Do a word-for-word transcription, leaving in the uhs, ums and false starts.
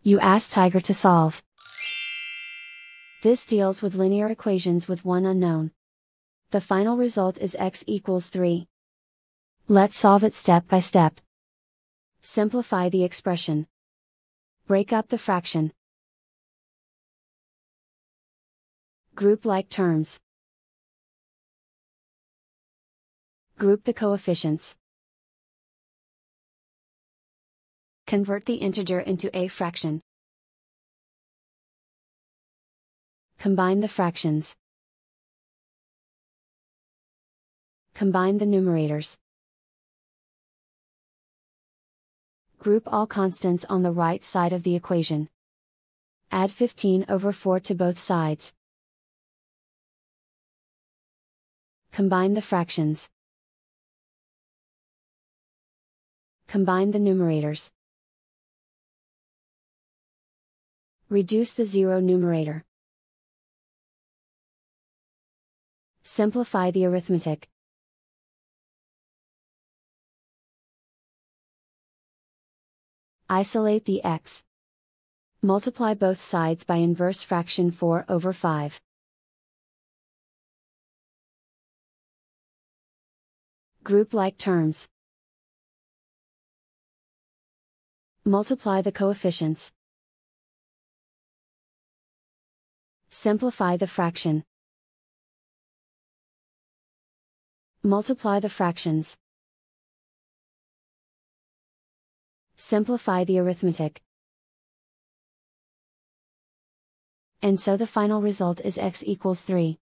You ask Tiger to solve. This deals with linear equations with one unknown. The final result is x equals three. Let's solve it step by step. Simplify the expression. Break up the fraction. Group like terms. Group the coefficients. Convert the integer into a fraction. Combine the fractions. Combine the numerators. Group all constants on the right side of the equation. Add fifteen over four to both sides. Combine the fractions. Combine the numerators. Reduce the zero numerator. Simplify the arithmetic. Isolate the x. Multiply both sides by inverse fraction four over five. Group like terms. Multiply the coefficients. Simplify the fraction. Multiply the fractions. Simplify the arithmetic. And so the final result is x equals three.